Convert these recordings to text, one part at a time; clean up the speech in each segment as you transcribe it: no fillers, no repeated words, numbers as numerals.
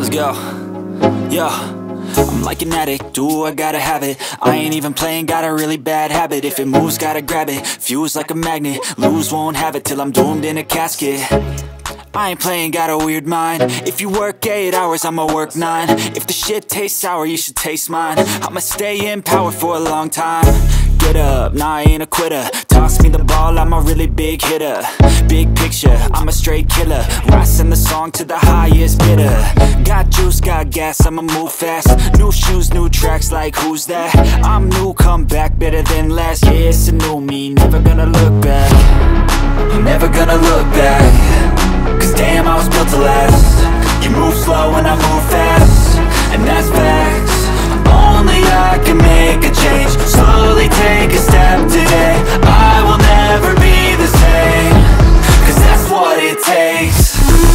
Let's go. Yo, I'm like an addict, ooh, I gotta have it. I ain't even playing, got a really bad habit. If it moves, gotta grab it, fuse like a magnet. Lose, won't have it till I'm doomed in a casket. I ain't playing, got a weird mind. If you work 8 hours, I'ma work 9. If the shit tastes sour, you should taste mine. I'ma stay in power for a long time. Get up, nah, I ain't a quitter. Toss me the ball, I'm a really big hitter. Big picture, I'm a straight killer. I send the song to the highest bidder. Got juice, got gas, I'ma move fast. New shoes, new tracks, like who's that? I'm new, come back, better than last. Yeah, it's a new me, never gonna look back. I'm never gonna look back. Cause damn, I was built to last. You move slow and I move fast, and that's facts. Only I can make a change. Slowly take a step today. I will never be the same, cause that's what it takes.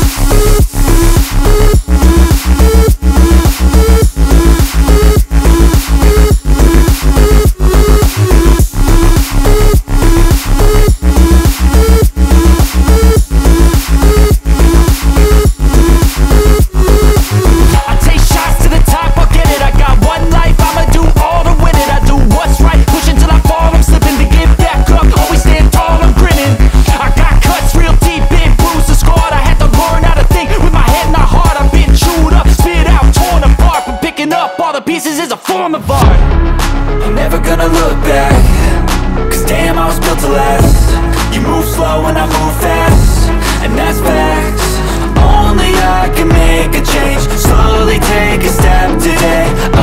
Pieces is a form of art. I'm never gonna look back. Cause damn, I was built to last. You move slow and I move fast, and that's facts. Only I can make a change. Slowly take a step today.